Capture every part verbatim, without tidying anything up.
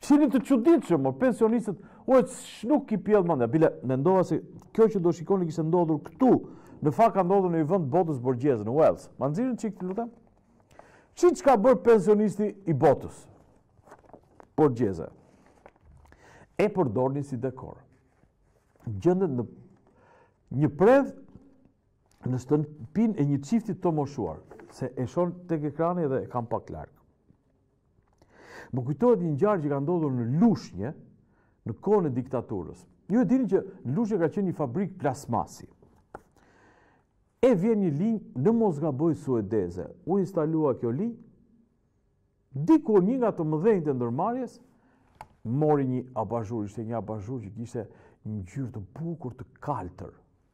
Qeni të çuditshëm, pensionistët, o nuk i pjell mendja. Bile mendova se kjo që do shikoni kishte ndodhur këtu, në fakt ka ndodhur në një vend botës borgjeze, në Wales. Ma nxirën çik, lutem. Çi çka bër pensionisti i botës borgjeze? E përdorni si dekor. Gjendet në një predh në shtëpinë e një çifti të moshuar, se e shoh tek ekrani dhe e kam pak larg. Më kujtohet një ngjarje që ka ndodhur në Lushnjë në kohën e diktaturës. Ju e dini që Lushnjë ka qenë një fabrikë plasmasi. E vjen një linjë në mosgaboj suedeze. U instalua kjo linjë. Dikur një nga të mëdhenjtë e ndërmarrjes mori një abazhur, ishte një abazhur që kishte një ngjyrë të bukur të kaltër,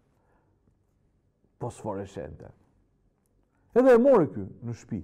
fosforescente. Edhe e mori ky në shtëpi.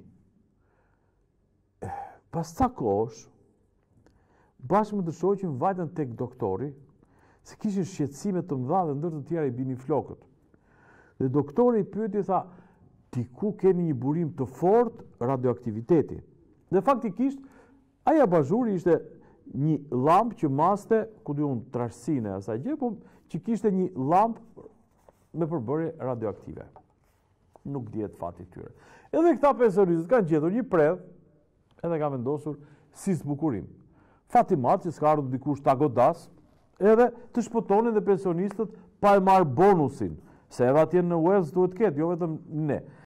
Pas ca kohësh, bashkë me të shoqin vajtën tek doktori, se kishin shqetësime të mëdha dhe ndër të tjera i bini flokët. Dhe doktori i pyeti, tha, ti ku keni një burim të fortë radioaktiviteti? Dhe faktikisht, ai abazhuri ishte një llampë që maste, ku di unë, trashësinë e asaj gjë, po që kishte një llampë me përbërje radioaktive. Nuk dihet fati i tyre. Edhe këta pensionistët kanë gjetur një predh, edhe ka vendosur si zbukurim. Fatimat që s'ka ardhur dikush ta godas, edhe të shpëtonin dhe pensionistët pa e marrë bonusin, se edhe atje në Wales duhet ketë, jo vetëm ne.